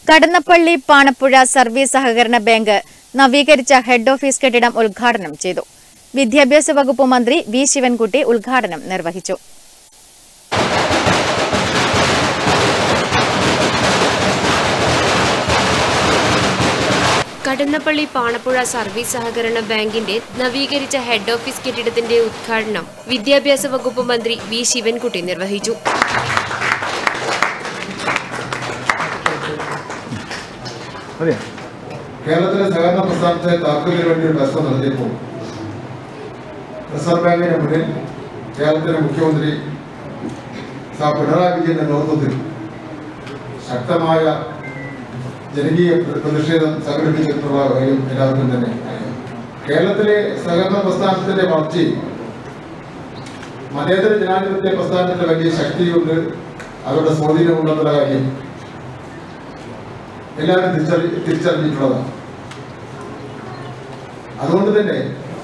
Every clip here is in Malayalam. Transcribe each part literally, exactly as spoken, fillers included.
കടന്നപ്പള്ളി പാണപ്പുഴ സർവീസ് സഹകരണ ബാങ്ക് നവീകരിച്ച ഹെഡ് ഓഫീസ് കെട്ടിടം ഉദ്ഘാടനം ചെയ്തു. വിദ്യാഭ്യാസ വകുപ്പ് മന്ത്രി വി ശിവൻകുട്ടി ഉദ്ഘാടനം നിർവഹിച്ചു. കടന്നപ്പള്ളി പാണപ്പുഴ സർവീസ് സഹകരണ ബാങ്കിന്റെ നവീകരിച്ച ഹെഡ് ഓഫീസ് കെട്ടിടത്തിന്റെ ഉദ്ഘാടനം വിദ്യാഭ്യാസ വകുപ്പ് മന്ത്രി വി ശിവൻകുട്ടി നിർവഹിച്ചു. കേരളത്തിലെ സഹകരണ പ്രസ്ഥാനത്തെ താക്കോലിന് വേണ്ടി ഒരു പ്രശ്നം നടത്തിയപ്പോൾ റിസർവ് ബാങ്കിന് മുന്നിൽ കേരളത്തിലെ മുഖ്യമന്ത്രി സാ പിണറായി വിജയന്റെ നേതൃത്വത്തിൽ ശക്തമായ ജനകീയ പ്രതിഷേധം സംഘടിപ്പിച്ചിട്ടുള്ള കാര്യം എല്ലാവർക്കും തന്നെ അറിയാം. കേരളത്തിലെ സഹകരണ പ്രസ്ഥാനത്തിന്റെ വളർച്ചയിൽ മതേതര ജനാധിപത്യ പ്രസ്ഥാനത്തിന്റെ വലിയ ശക്തിയുണ്ട്, അവരുടെ സ്വാധീനമുണ്ടെന്നുള്ള കാര്യം എല്ലാവരും തിരിച്ചറി തിരിച്ചറിഞ്ഞിട്ടുള്ളതാണ്. അതുകൊണ്ട് തന്നെ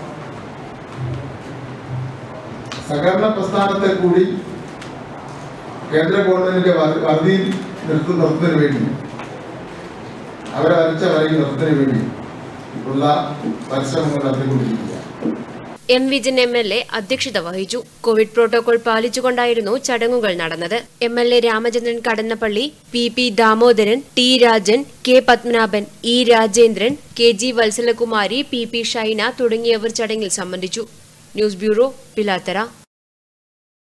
സഹകരണ പ്രസ്ഥാനത്തെ കൂടി കേന്ദ്ര ഗവൺമെന്റിന്റെ വറുതിയിൽ നിർത്തി നിർത്തുന്നതിന് വേണ്ടി അവരെ വരച്ച വരയിൽ നിർത്തുന്നതിന് വേണ്ടി ഉള്ള പരിശ്രമങ്ങൾ നടത്തിക്കൊണ്ടിരിക്കുക. M Vijayan M L A അധ്യക്ഷത വഹിച്ചു. കോവിഡ് പ്രോട്ടോകോൾ പാലിച്ചുകൊണ്ടായിരുന്നു ചടങ്ങുകൾ നടന്നത്. M L A Ramachandran Kadannappalli, P P Damodaran, T Rajan, K Padmanabhan, E Rajendran, K G Vatsalakumari, P P Shaina തുടങ്ങിയവർ ചടങ്ങിൽ സംബന്ധിച്ചു. News bureau, Pilathara.